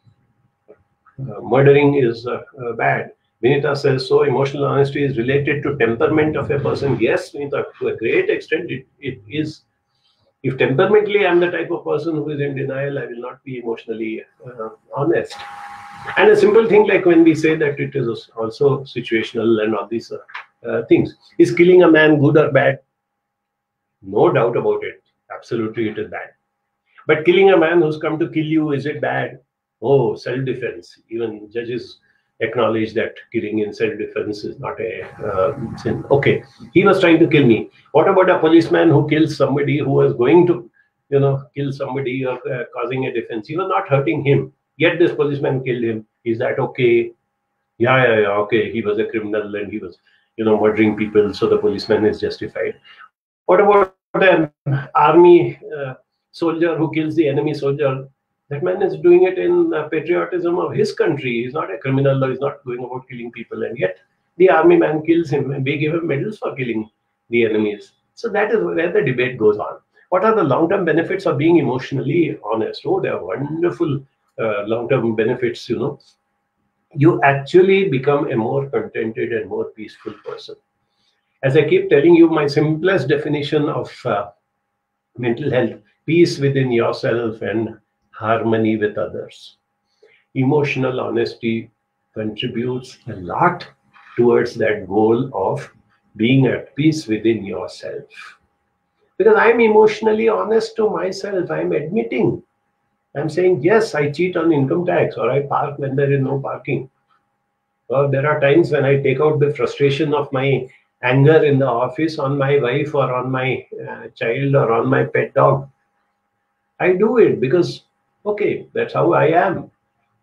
Uh, murdering is uh, uh, bad. Vinita says, so emotional honesty is related to temperament of a person. Yes, Vinita, to a great extent it, it is. If temperamentally I'm the type of person who is in denial, I will not be emotionally uh, honest. And a simple thing like when we say that it is also situational and all these uh, uh, things. Is killing a man good or bad? No doubt about it. Absolutely it is bad. But killing a man who's come to kill you, is it bad? Oh, self-defense. Even judges acknowledge that killing in self-defense is not a uh, sin. Okay, he was trying to kill me. What about a policeman who kills somebody who was going to, you know, kill somebody or uh, causing a defense? He was not hurting him, yet this policeman killed him. Is that okay? Yeah, yeah, yeah, okay. He was a criminal and he was, you know, murdering people, so the policeman is justified. What about an army uh, soldier who kills the enemy soldier? That man is doing it in uh, patriotism of his country. He's not a criminal or he's not going about killing people. And yet the army man kills him and they give him medals for killing the enemies. So that is where the debate goes on. What are the long-term benefits of being emotionally honest? Oh, there are wonderful uh, long-term benefits, you know. You actually become a more contented and more peaceful person. As I keep telling you, my simplest definition of uh, mental health, peace within yourself and harmony with others. Emotional honesty contributes a lot towards that goal of being at peace within yourself. Because I'm emotionally honest to myself, I'm admitting, I'm saying, yes, I cheat on income tax, or I park when there is no parking. Or there are times when I take out the frustration of my anger in the office on my wife or on my uh, child or on my pet dog. I do it because, okay, that's how I am.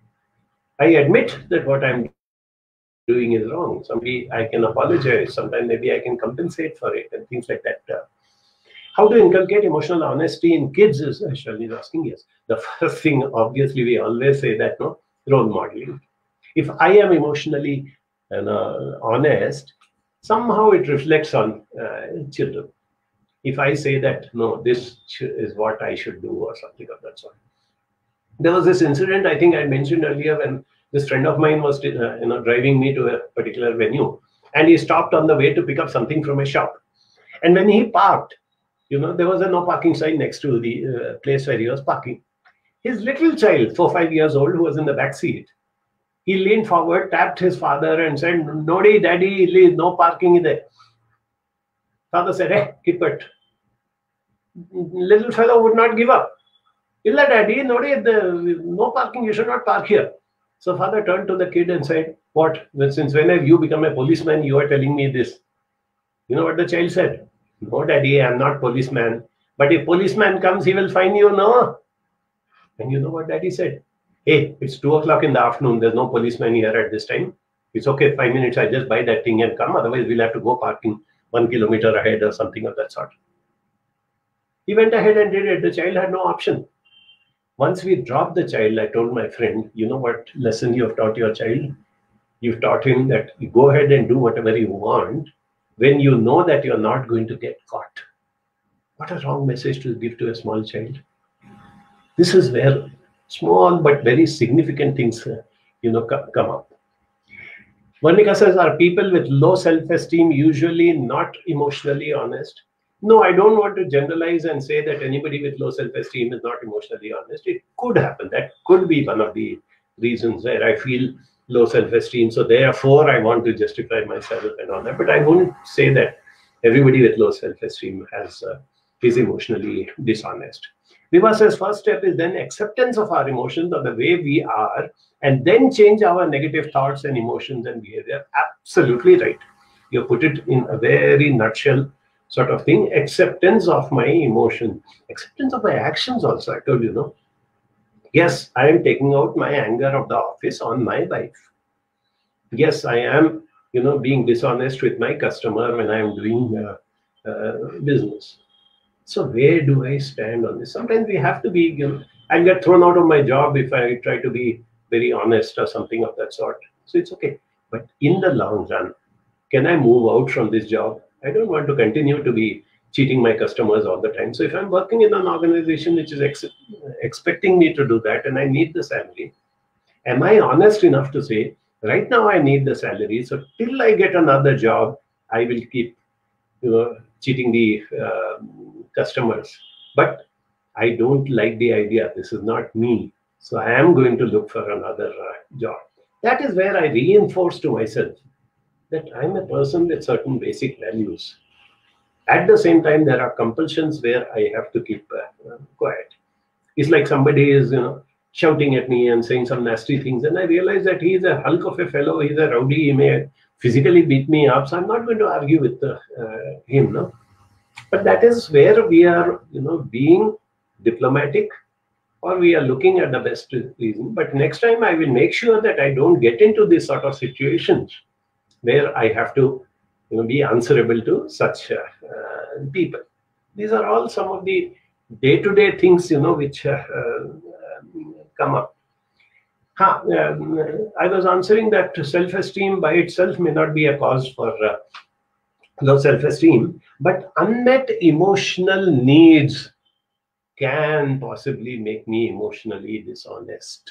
I admit that what I'm doing is wrong. Somebody, I can apologize. Sometimes maybe I can compensate for it and things like that. Uh, How to inculcate emotional honesty in kids is, uh, Shalini is asking, yes. The first thing, obviously, we always say that, no, role modeling. If I am emotionally uh, honest, somehow it reflects on uh, children. If I say that, no, this is what I should do or something of that sort. There was this incident, I think I mentioned earlier, when this friend of mine was uh, you know, driving me to a particular venue, and he stopped on the way to pick up something from a shop. And when he parked, you know, there was a no parking sign next to the uh, place where he was parking. His little child, four, five years old, who was in the back seat, he leaned forward, tapped his father and said, "Nodi, daddy, no parking there." Father said, "Hey, keep it." Little fellow would not give up. "Illa, daddy, nodi, the, no parking, you should not park here." So father turned to the kid and said, "What? Since when have you become a policeman, you are telling me this?" You know what the child said? "No, daddy, I am not policeman. But if policeman comes, he will fine you, no. And you know what daddy said? Hey, it's two o'clock in the afternoon. There's no policeman here at this time. It's okay, five minutes. I just buy that thing and come. Otherwise, we'll have to go parking one kilometer ahead or something of that sort. He went ahead and did it. The child had no option. Once we dropped the child, I told my friend, you know what lesson you have taught your child? You've taught him that you go ahead and do whatever you want when you know that you're not going to get caught. What a wrong message to give to a small child. This is where small but very significant things, uh, you know, come up. Varnika says, are people with low self-esteem usually not emotionally honest? No, I don't want to generalize and say that anybody with low self-esteem is not emotionally honest. It could happen. That could be one of the reasons where I feel low self-esteem. So therefore, I want to justify myself and all that. But I wouldn't say that everybody with low self-esteem has uh, is emotionally dishonest. Viva says, first step is then acceptance of our emotions or the way we are, and then change our negative thoughts and emotions and behavior. Absolutely right. You put it in a very nutshell sort of thing. Acceptance of my emotion, acceptance of my actions also. I told you, no. Yes, I am taking out my anger of the office on my wife. Yes, I am, you know, being dishonest with my customer when I am doing uh, uh, business. So where do I stand on this? Sometimes we have to be, you know, I'll get thrown out of my job if I try to be very honest or something of that sort. So it's okay. But in the long run, can I move out from this job? I don't want to continue to be cheating my customers all the time. So if I'm working in an organization which is ex expecting me to do that and I need the salary, am I honest enough to say, right now I need the salary, so till I get another job, I will keep, you know, cheating the uh, customers. But I don't like the idea. This is not me. So I am going to look for another uh, job. That is where I reinforce to myself that I'm a person with certain basic values. At the same time, there are compulsions where I have to keep uh, uh, quiet. It's like somebody is, you know, shouting at me and saying some nasty things, and I realize that he is a hulk of a fellow. He's a rowdy. He may physically beat me up, so I'm not going to argue with uh, uh, him. No, but that is where we are, you know, being diplomatic, or we are looking at the best reason. But next time, I will make sure that I don't get into this sort of situations where I have to, you know, be answerable to such uh, uh, people. These are all some of the day-to-day things, you know, which uh, uh, come up. Huh, um, I was answering that self-esteem by itself may not be a cause for uh, low self-esteem, but unmet emotional needs can possibly make me emotionally dishonest.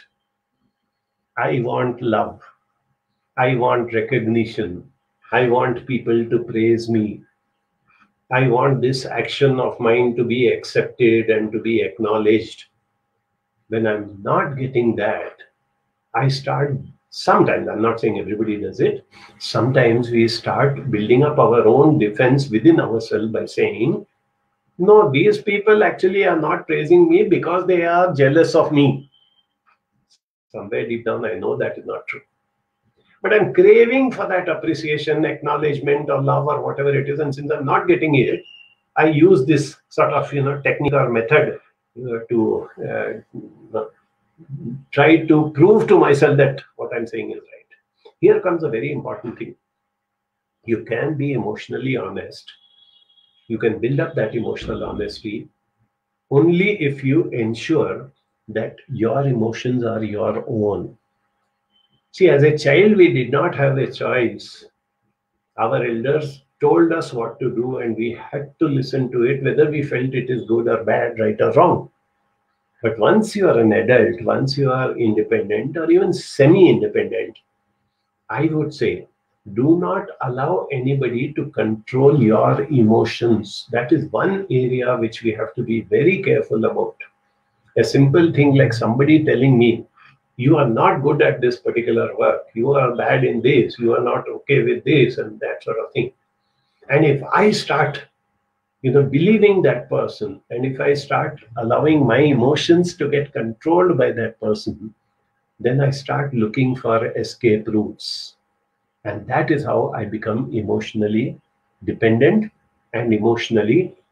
I want love. I want recognition. I want people to praise me. I want this action of mine to be accepted and to be acknowledged. When I'm not getting that, I start, sometimes, I'm not saying everybody does it, sometimes we start building up our own defense within ourselves by saying, no, these people actually are not praising me because they are jealous of me. Somewhere deep down, I know that is not true. But I'm craving for that appreciation, acknowledgement, or love, or whatever it is. And since I'm not getting it, I use this sort of, you know, technique or method uh, to uh, try to prove to myself that what I'm saying is right. Here comes a very important thing. You can be emotionally honest. You can build up that emotional honesty only if you ensure that your emotions are your own. See, as a child, we did not have a choice. Our elders told us what to do, and we had to listen to it, whether we felt it is good or bad, right or wrong. But once you are an adult, once you are independent or even semi-independent, I would say, do not allow anybody to control your emotions. That is one area which we have to be very careful about. A simple thing like somebody telling me, you are not good at this particular work, you are bad in this, you are not okay with this, and that sort of thing. And if I start, you know, believing that person, and if I start allowing my emotions to get controlled by that person, then I start looking for escape routes. And that is how I become emotionally dependent and emotionally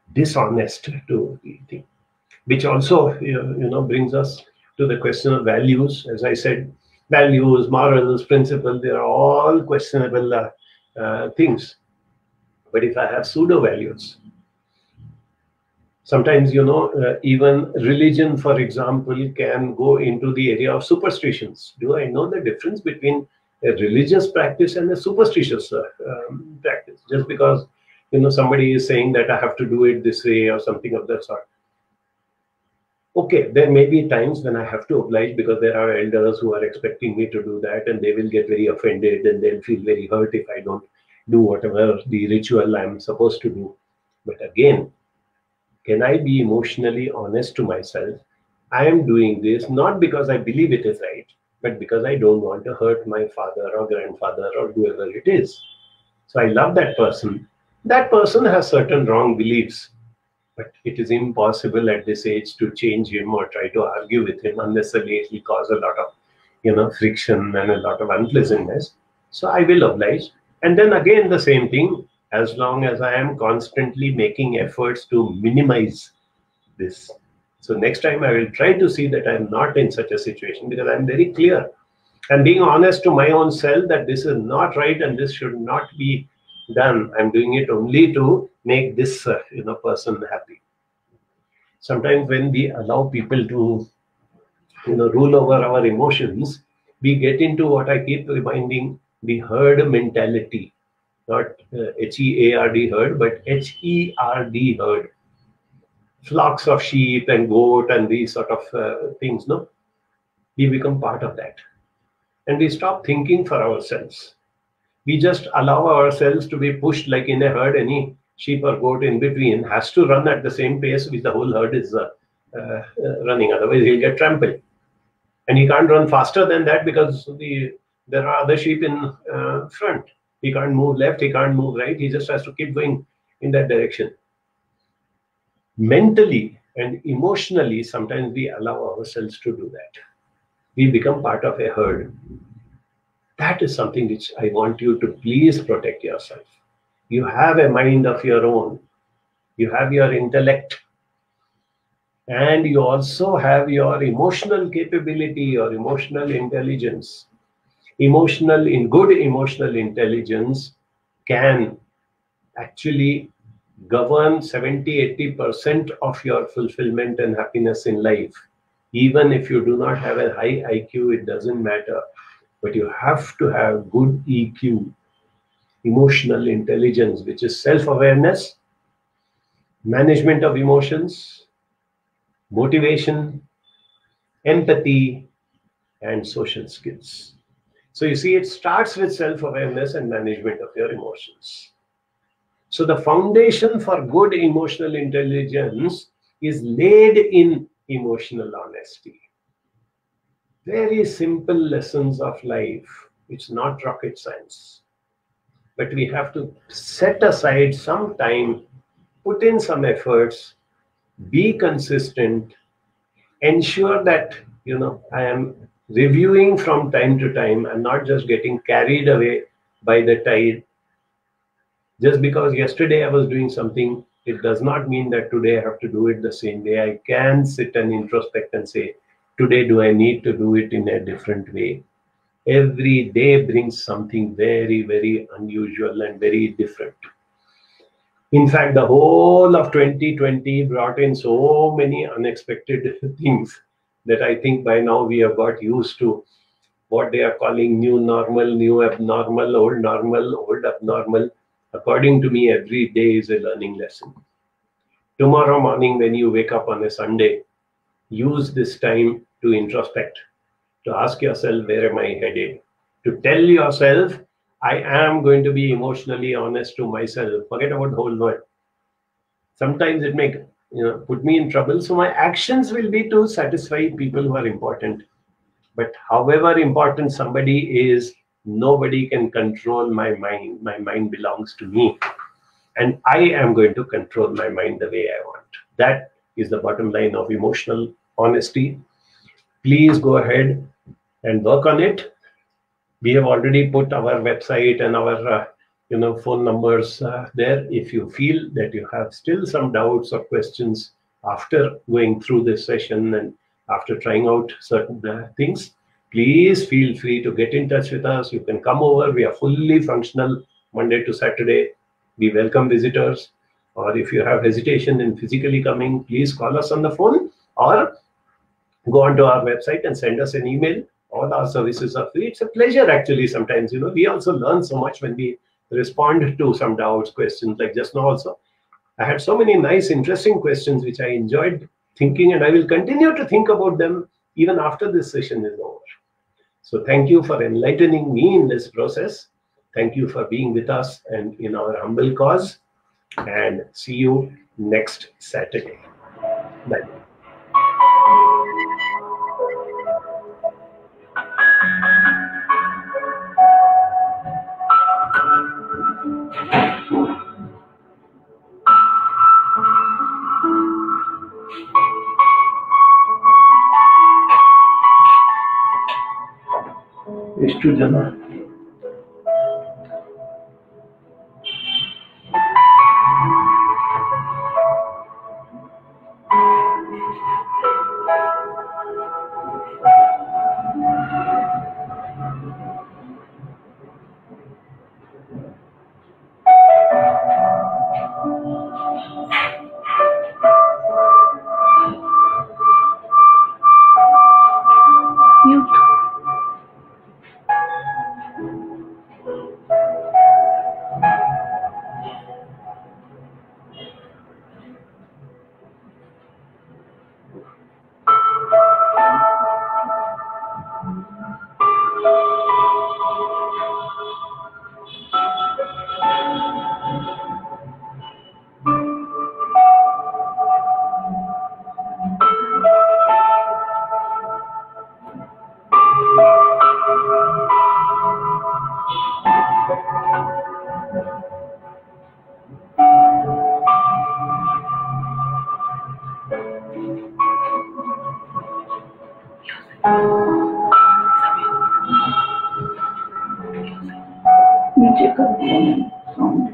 dishonest to the thing. Which also, you you know, brings us to the question of values. As I said, values, morals, principles, they are all questionable uh, uh, things. But if I have pseudo values, sometimes, you know, uh, even religion, for example, can go into the area of superstitions. Do I know the difference between a religious practice and a superstitious uh, um, practice? Just because, you know, somebody is saying that I have to do it this way or something of that sort. Okay, there may be times when I have to oblige because there are elders who are expecting me to do that, and they will get very offended and they'll feel very hurt if I don't do whatever the ritual I'm supposed to do. But again, can I be emotionally honest to myself? I am doing this not because I believe it is right, but because I don't want to hurt my father or grandfather or whoever it is. So I love that person. That person has certain wrong beliefs, but it is impossible at this age to change him or try to argue with him. Unnecessarily, it will cause a lot of, you know, friction and a lot of unpleasantness. So I will oblige. And then again, the same thing, as long as I am constantly making efforts to minimize this. So next time I will try to see that I am not in such a situation, because I am very clear and being honest to my own self that this is not right and this should not be done. I'm doing it only to make this uh, you know person happy. Sometimes when we allow people to, you know, rule over our emotions, we get into what I keep reminding, the herd mentality. Not uh, H E A R D herd, but H E R D herd. Flocks of sheep and goat and these sort of uh, things, no? We become part of that. And we stop thinking for ourselves. We just allow ourselves to be pushed like in a herd. Any sheep or goat in between has to run at the same pace which the whole herd is uh, uh, uh, running. Otherwise, he'll get trampled. And he can't run faster than that because the there are other sheep in uh, front. He can't move left, he can't move right. He just has to keep going in that direction. Mentally and emotionally, sometimes we allow ourselves to do that. We become part of a herd. That is something which I want you to please protect yourself. You have a mind of your own. You have your intellect. And you also have your emotional capability, your emotional intelligence. Emotional, in good emotional intelligence can actually govern seventy to eighty percent of your fulfillment and happiness in life. Even if you do not have a high I Q, it doesn't matter. But you have to have good E Q, emotional intelligence, which is self-awareness, management of emotions, motivation, empathy, and social skills. So you see, it starts with self-awareness and management of your emotions. So the foundation for good emotional intelligence is laid in emotional honesty. Very simple lessons of life. It's not rocket science. But we have to set aside some time, put in some efforts, be consistent, ensure that, you know, I am reviewing from time to time. I'm not just getting carried away by the tide. Just because yesterday I was doing something, it does not mean that today I have to do it the same way. I can sit and introspect and say, today do I need to do it in a different way? Every day brings something very, very unusual and very different. In fact, the whole of twenty twenty brought in so many unexpected things that I think by now we have got used to what they are calling new normal, new abnormal, old normal, old abnormal. According to me, every day is a learning lesson. Tomorrow morning, when you wake up on a Sunday, use this time to introspect, to ask yourself, where am I headed? To tell yourself, I am going to be emotionally honest to myself. Forget about the whole world. Sometimes it may, you know, put me in trouble. So my actions will be to satisfy people who are important. But however important somebody is, nobody can control my mind. My mind belongs to me. And I am going to control my mind the way I want. That is the bottom line of emotional honesty. Please go ahead and work on it. We have already put our website and our uh, you know phone numbers uh, there. If you feel that you have still some doubts or questions after going through this session and after trying out certain uh, things, please feel free to get in touch with us. You can come over. We are fully functional Monday to Saturday. We welcome visitors. Or if you have hesitation in physically coming, please call us on the phone or go onto our website and send us an email. All our services are free. It's a pleasure, actually. Sometimes, you know, we also learn so much when we respond to some doubts, questions, like just now also. I had so many nice, interesting questions which I enjoyed thinking, and I will continue to think about them even after this session is over. So thank you for enlightening me in this process. Thank you for being with us and in our humble cause. And see you next Saturday. Bye. ಎಷ್ಟು ಜನ नीचे कर दिया मैंने sound